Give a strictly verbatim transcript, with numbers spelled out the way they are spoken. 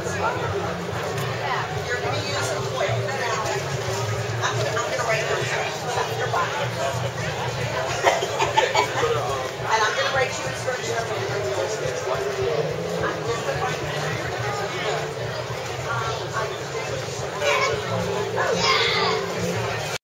You're going to use the point. I'm going to write down your body.